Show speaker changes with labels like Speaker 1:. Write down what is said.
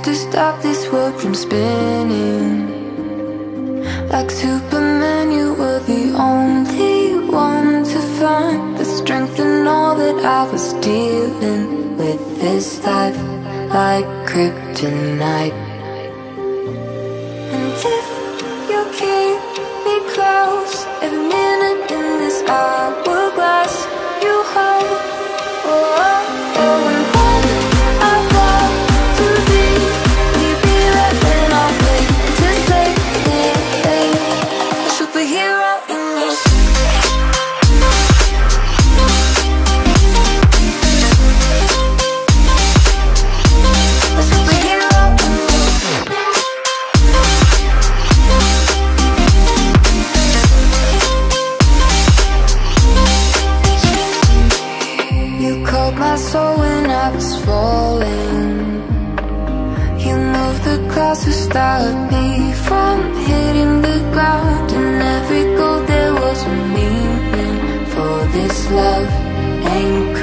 Speaker 1: to stop this world from spinning. Like Superman, you were the only one to find the strength in all that I was dealing with this life, like kryptonite. And if you keep me close, every minute in this hourglass you hold. Oh, oh, oh, and when I fall too deep, will you be there when I wake to save me? A superhero in me. A superhero in me. You called my soul when I was falling. You moved the clouds to stop me from hitting the ground. In every goal there was a meaning, for this love ain't